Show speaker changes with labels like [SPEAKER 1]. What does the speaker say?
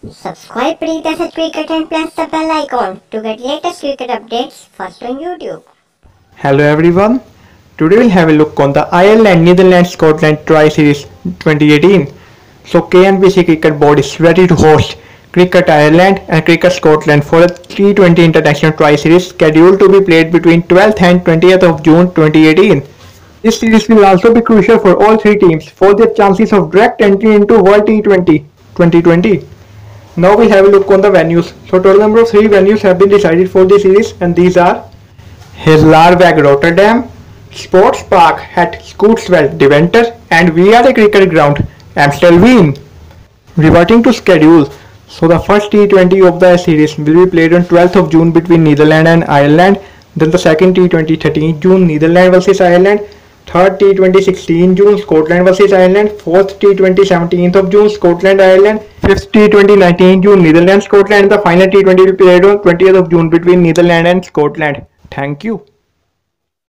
[SPEAKER 1] Subscribe Preet's Cricket and press the bell icon to get latest cricket updates first on YouTube.
[SPEAKER 2] Hello everyone. Today we'll have a look on the Ireland, Netherlands, Scotland Tri-Series 2018. So KNBC Cricket Board is ready to host Cricket Ireland and Cricket Scotland for the T20 International Tri-Series scheduled to be played between 12th and 20th of June 2018. This series will also be crucial for all three teams for their chances of direct entry into World T20 2020. Now we have a look on the venues. So total number of 3 venues have been decided for the series, and these are Heerlarweg Rotterdam, Sports Park at Scootswell Deventer, and VR Cricket Ground Amstelveen. Reverting to schedule, so the first T20 of the series will be played on 12th of June between Netherlands and Ireland, then the second T20 13th June Netherlands vs Ireland, third T20 16 June Scotland vs Ireland, fourth T20 17th of June Scotland Ireland, fifth T20 19 June Netherlands Scotland, and the final T20 will be played on 20th of June between Netherlands and Scotland. Thank you.